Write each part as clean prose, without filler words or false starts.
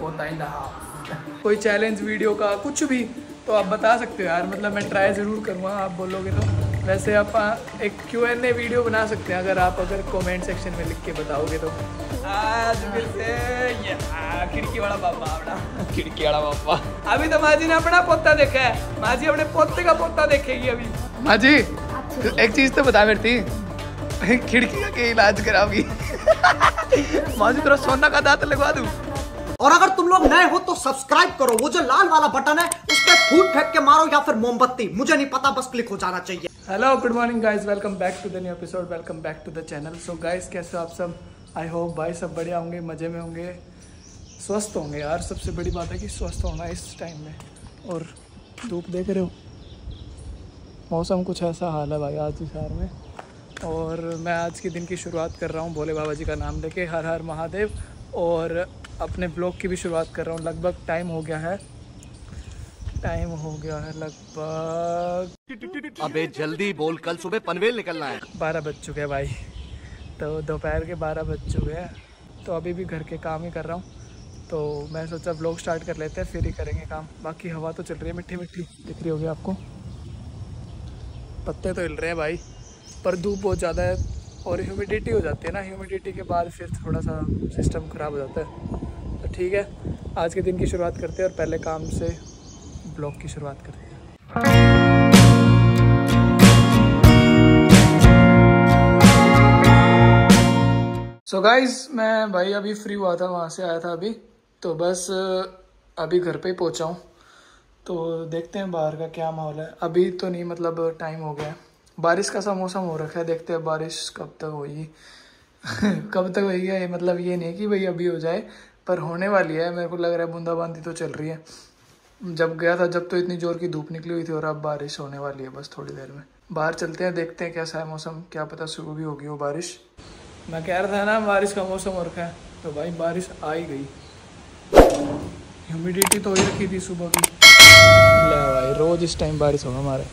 पोता in the house. कोई challenge video का कुछ भी तो आप बता सकते हो यार, मतलब मैं ट्राई ज़रूर करूँगा आप बोलोगे तो। वैसे आप एक Q&A वीडियो बना सकते हैं अगर कमेंट सेक्शन में लिख के बताओगे तो। आज फिर से खिड़की वाला पापा, खिड़की वाला पापा। अभी तो माँ जी ने अपना पोता देखा है, माँ जी अपने पोते का पोता देखेगी अभी। माँ जी एक चीज़ तो बता मेरी, खिड़की का क्या इलाज कराओगी? माँ जी तेरा सोना का दांत लगवा दूँ। और अगर तुम लोग नए हो तो सब्सक्राइब करो, वो जो लाल वाला बटन है उस पर फूट फेंक के मारो या फिर मोमबत्ती, मुझे नहीं पता, बस क्लिक हो जाना चाहिए। Hello good morning guys, welcome back to the new episode, welcome back to the channel. So guys कैसे हो आप सब? आई होप भाई सब बढ़िया होंगे, मज़े में होंगे, स्वस्थ होंगे यार। सबसे बड़ी बात है कि स्वस्थ होना इस टाइम में। और धूप देख रहे हो, मौसम कुछ ऐसा हाल है भाई आज शहर में। और मैं आज के दिन की शुरुआत कर रहा हूँ भोले बाबा जी का नाम लेके, हर हर महादेव। और अपने ब्लॉग की भी शुरुआत कर रहा हूँ। लगभग टाइम हो गया है लगभग। अबे जल्दी बोल, कल सुबह पनवेल निकलना है। 12 बज चुके हैं भाई, तो दोपहर के 12 बज चुके हैं। तो अभी भी घर के काम ही कर रहा हूँ। तो मैं सोचा व्लॉग स्टार्ट कर लेते हैं, फिर ही करेंगे काम। बाकी हवा तो चल रही है मीठी मीठी, दिख रही होगी आपको। पत्ते तो हिल रहे हैं भाई, पर धूप बहुत ज़्यादा है और ह्यूमिडिटी हो जाती है ना। ह्यूमिडिटी के बाद फिर थोड़ा सा सिस्टम ख़राब हो जाता है। तो ठीक है, आज के दिन की शुरुआत करते हैं और पहले काम से ब्लॉग की शुरुआत करते हैं। सो गाइस मैं भाई अभी फ्री हुआ था, वहाँ से आया था अभी, तो बस अभी घर पे ही पहुँचा हूँ। तो देखते हैं बाहर का क्या माहौल है। अभी तो नहीं, मतलब टाइम हो गया है, बारिश का सा मौसम हो रखा है। देखते हैं बारिश कब तक होगी कब तक होगी ये, मतलब ये नहीं कि भाई अभी हो जाए, पर होने वाली है। मेरे को लग रहा है बूंदाबांदी तो चल रही है। जब गया था जब तो इतनी जोर की धूप निकली हुई थी, और अब बारिश होने वाली है बस थोड़ी देर में। बाहर चलते हैं, देखते हैं कैसा है मौसम, क्या पता शुरू भी होगी वो बारिश। मैं कह रहा था ना बारिश का मौसम हो रखा है, तो भाई बारिश आ ही गई। ह्यूमिडिटी तो ही रखी थी सुबह की। ले भाई रोज इस टाइम बारिश होगा हमारे।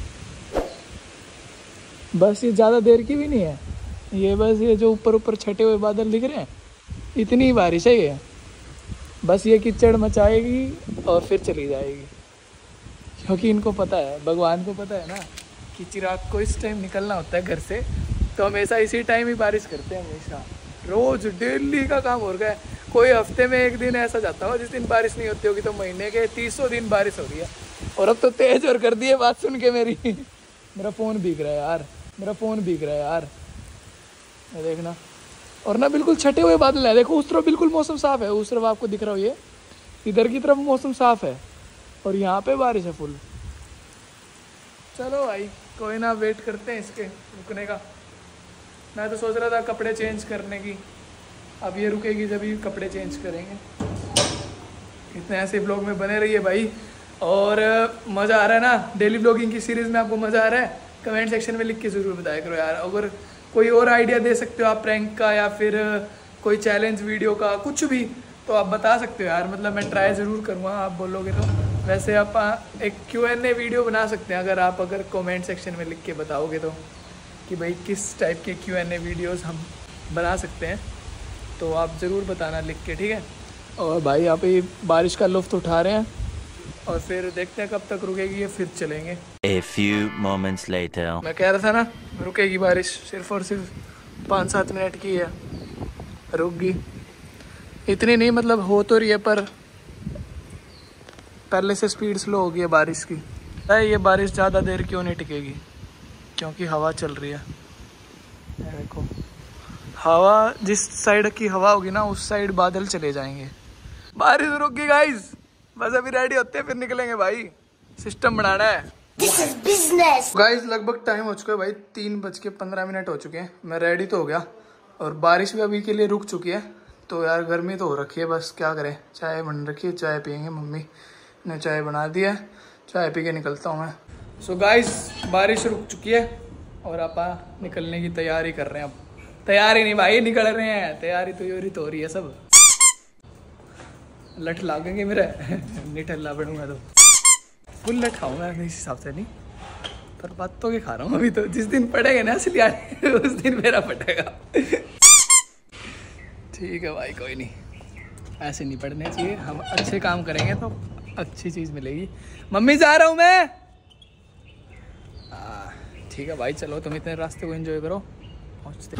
बस ये ज़्यादा देर की भी नहीं है, ये बस ये जो ऊपर ऊपर छटे हुए बादल दिख रहे हैं, इतनी ही बारिश है ये। बस ये कीचड़ मचाएगी और फिर चली जाएगी, क्योंकि इनको पता है, भगवान को पता है ना कि चिराग को इस टाइम निकलना होता है घर से, तो हमेशा इसी टाइम ही बारिश करते हैं। हमेशा रोज़ डेली का काम हो रहा है। कोई हफ्ते में एक दिन ऐसा जाता हो जिस दिन बारिश नहीं होती होगी, तो महीने के 300 दिन बारिश हो रही है। और अब तो तेज और कर दी है बात सुन के मेरी मेरा फ़ोन भीग रहा है यार, मेरा फ़ोन भीग रहा है यार, ये देखना। और ना बिल्कुल छटे हुए बादल है, देखो उस तरफ बिल्कुल मौसम साफ़ है, उस तरफ आपको दिख रहा हो ये, इधर की तरफ मौसम साफ़ है और यहाँ पे बारिश है फुल। चलो भाई कोई ना, वेट करते हैं इसके रुकने का। मैं तो सोच रहा था कपड़े चेंज करने की, अब ये रुकेगी जब ही कपड़े चेंज करेंगे। इतने ऐसे ब्लॉग में बने रहिए भाई, और मज़ा आ रहा है ना डेली ब्लॉगिंग की सीरीज़ में? आपको मज़ा आ रहा है? कमेंट सेक्शन में लिख के ज़रूर बताया करो यार। अगर कोई और आइडिया दे सकते हो आप प्रैंक का, या फिर कोई चैलेंज वीडियो का, कुछ भी तो आप बता सकते हो यार, मतलब मैं ट्राई ज़रूर करूँगा आप बोलोगे तो। वैसे आप एक Q&A वीडियो बना सकते हैं अगर कमेंट सेक्शन में लिख के बताओगे तो, कि भाई किस टाइप के Q&A वीडियोज़ हम बना सकते हैं, तो आप ज़रूर बताना लिख के, ठीक है। और भाई यहाँ पे बारिश का लुत्फ़ उठा रहे हैं, और फिर देखते हैं कब तक रुकेगी ये, फिर चलेंगे। A few moments later. मैं कह रहा था ना रुकेगी बारिश, सिर्फ और सिर्फ 5-7 मिनट की है, रुक गई। इतनी नहीं, मतलब हो तो रही है, पर पहले से स्पीड स्लो हो गई है बारिश की। ये बारिश ज़्यादा देर क्यों नहीं टिकेगी, क्योंकि हवा चल रही है। देखो हवा, जिस साइड की हवा होगी ना उस साइड बादल चले जाएंगे। बारिश रुक गई गाइस, बस अभी रेडी होते हैं, फिर निकलेंगे भाई, सिस्टम बनाना है। This is business. गाइस लगभग टाइम हो चुका है भाई, 3:15 हो चुके हैं। मैं रेडी तो हो गया, और बारिश भी अभी के लिए रुक चुकी है। तो यार गर्मी तो हो रखी है, बस क्या करें। चाय बन रखी है, चाय पियेंगे, मम्मी ने चाय बना दी है, चाय पी के निकलता हूँ मैं। सो गाइस बारिश रुक चुकी है और आप निकलने की तैयारी कर रहे हैं। अब तैयारी नहीं भाई, निकल रहे हैं, तैयारी तो हो रही है सब। लठ लागेंगे मेरे नहीं ठल्ला पड़ूंगा तो फुल लठ खाऊँ मैं इस हिसाब से, नहीं पर बात तो के खा रहा हूँ अभी। तो जिस दिन पड़ेगा ना असली उस दिन मेरा पटेगा ठीक है भाई, कोई नहीं, ऐसे नहीं पढ़ने चाहिए। हम अच्छे काम करेंगे तो अच्छी चीज़ मिलेगी। मम्मी जा रहा हूँ मैं। ठीक है भाई, चलो तुम इतने रास्ते को एंजॉय करो, पहुँचते।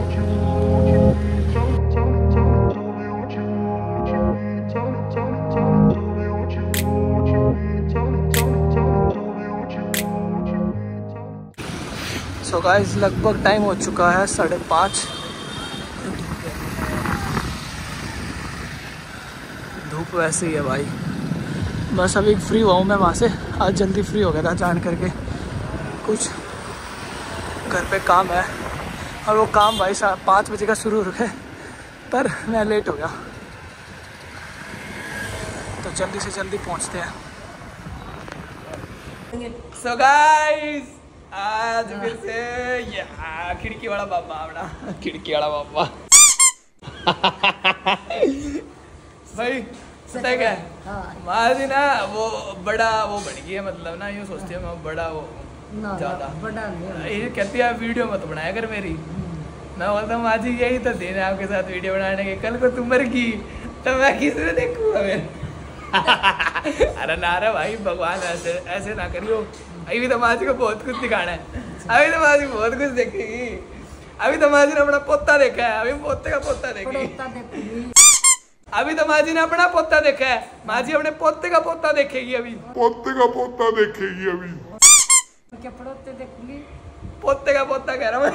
सो गाइस लगभग टाइम हो चुका है 5:30। धूप वैसे ही है भाई। बस अभी फ्री हुआ हूँ मैं वहाँ से। आज जल्दी फ्री हो गया था जान करके, कुछ घर पे काम है और वो काम भाई 5 बजे का शुरू रखे, पर मैं लेट हो गया तो जल्दी से जल्दी पहुँचते हैं। सो गाइस आज फिर से या खिड़की वाला बाबा अपना खिड़की वाला बाबा भाई पता है क्या है, माजी ना वो बड़ा वो बन गई है, मतलब ना यूँ सोचती है मैं बड़ा वो ज्यादा बड़ा ये कहती है वीडियो मत बनाया कर मेरी। मैं बोलता हूँ माजी यही तो दिन है आपके साथ वीडियो बनाने के, कल को तुम मर गई तो मैं किसने देखूंगा मैं। अरे ना रे भाई भगवान ऐसे ऐसे ना करियो। अभी तो माजी को बहुत कुछ दिखाना है, अभी तो माजी बहुत कुछ देखेगी। अभी तो माजी ने अपना पोता देखा है, अभी पोते का पोता देखेगी। अभी तो माजी ने अपना पोता देखा है, माजी अपने पोते का पोता देखेगी अभी। पोते का पोता देखेगी अभी। क्या पोते देखूंगी? पोते का पोता कह रहा हूँ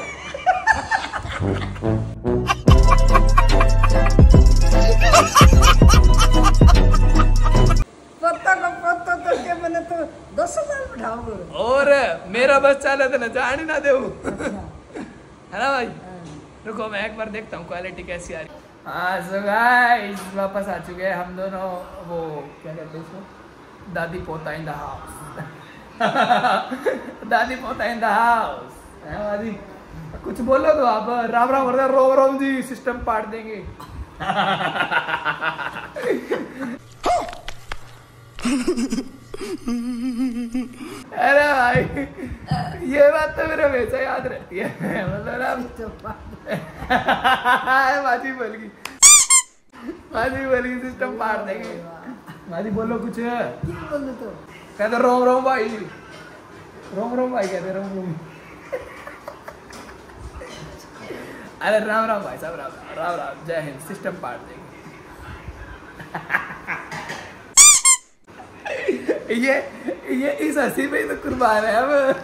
पोता का पोता तो क्या मैंने तो 10 साल बिठाऊंगा। और मेरा बस चाले तो न जान ही ना दे है ना भाई। रुको मैं एक बार देखता हूँ क्वालिटी कैसी आ रही। हाँ सो गाइस वापस आ चुके हैं हम दोनों, वो क्या कहते हैं इसको, दादी पोता इन द हाउस। दादी पोता इन द हाउस है दादी। कुछ बोलो तो आप राम राम वर्दा रोम रोम जी सिस्टम पाट देंगे। अरे भाई ये बात तो मेरे हमेशा याद रहती है, मतलब माजी बोल गई सिस्टम पार देंगे। माजी बोलो कुछ, कहते रोम रोम भाई, रोम रोम भाई कहते रोम रोम। अरे राम राम भाई साहब, राम राम राम, जय हिंद, सिस्टम पार देंगे। ये इस हंसी पे ही तो कुर्बान है अब।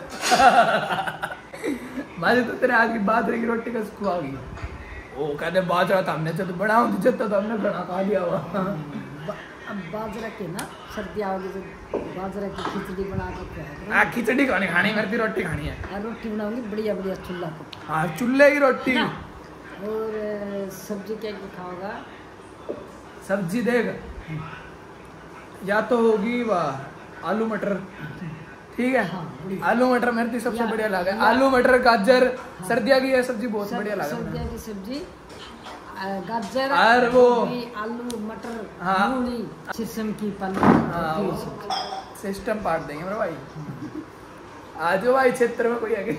माजी तो तेरे आगे बाजरे की रोटी का खुआगी। वो कहते बाजरा तो हमने चलो बनाओ तो हमने बना खा लिया हुआ। अब बाजरा के ना सर्दी आओगी तो बाजरा की खिचड़ी बना के खिचड़ी खानी खानी मेरी रोटी खानी है। रोटी बनाऊंगी बढ़िया बढ़िया चूल्हा पे। हाँ चूल्हे की रोटी। और सब्जी क्या खाओगा? सब्जी देख, या तो होगी वाह आलू मटर, ठीक है। हाँ, आलू मटर मेरे को सबसे बढ़िया लगा। आलू मटर गाजर, सर्दियों की ये सब्जी बहुत बढ़िया लगा। सर्दियों की सब्जी गाजर और वो आलू मटर, हाँ मूली, सिसम की पल्ली, सिस्टम पाट देंगे मेरे भाई। आजो भाई क्षेत्र में कोई आगे।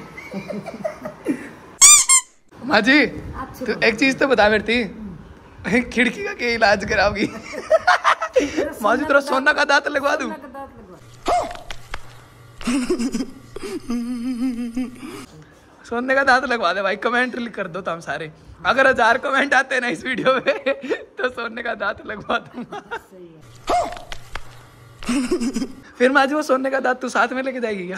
माजी तो एक चीज तो बता मेरी थी, खिड़की का क्या इलाज कराओगी? माजी तेरा सोना का दांत लगवा दूं? सोने का दांत लगवा दे भाई, कमेंट कर दो तुम सारे। अगर 1000 कमेंट आते हैं ना इस वीडियो पे तो सोने का दांत लगवा दूंगा। फिर माजी वो सोने का दांत तू साथ में लेके जाएगी क्या?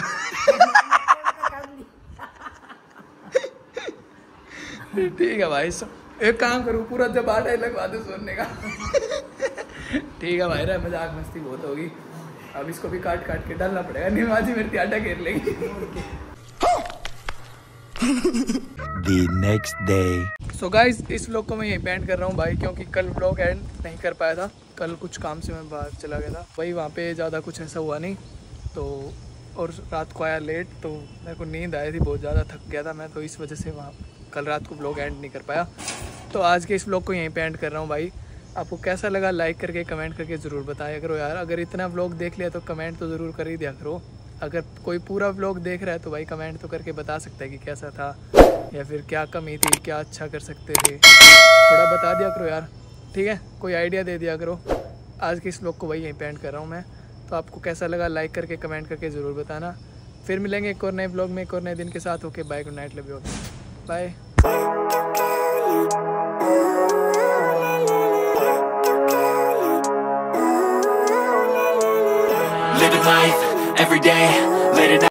ठीक है भाई, एक काम करूँ पूरा जबाड़ा लगवा दो सोने का। ठीक है भाई, मजाक मस्ती बहुत होगी। अब इसको भी काट काट के डालना पड़ेगा, नहीं माजी मेरी आटा घेर लेगी। The next day. So guys इस व्लॉग को मैं यहीं पे एंड कर रहा हूँ भाई, क्योंकि कल व्लॉग एंड नहीं कर पाया था। कल कुछ काम से मैं बाहर चला गया था भाई, वहाँ पे ज़्यादा कुछ ऐसा हुआ नहीं तो, और रात को आया लेट तो मेरे को नींद आई थी बहुत ज़्यादा, थक गया था मैं, तो इस वजह से वहाँ कल रात को व्लॉग एंड नहीं कर पाया। तो आज के इस व्लॉग को यहीं पे एंड कर रहा हूँ भाई। आपको कैसा लगा लाइक करके कमेंट करके ज़रूर बताया करो यार। अगर इतना व्लॉग देख लिया तो कमेंट तो ज़रूर कर ही दिया करो। अगर कोई पूरा व्लॉग देख रहा है तो भाई कमेंट तो करके बता सकता है कि कैसा था या फिर क्या कमी थी, क्या अच्छा कर सकते थे, थोड़ा बता दिया करो यार। ठीक है, कोई आइडिया दे दिया करो। आज के इस व्लॉग को वही यहीं पे एंड कर रहा हूँ मैं। तो आपको कैसा लगा लाइक करके कमेंट करके ज़रूर बताना। फिर मिलेंगे एक और नए व्लॉग में एक और नए दिन के साथ। Okay bye, good night, love you, bye. Living life every day, late at night.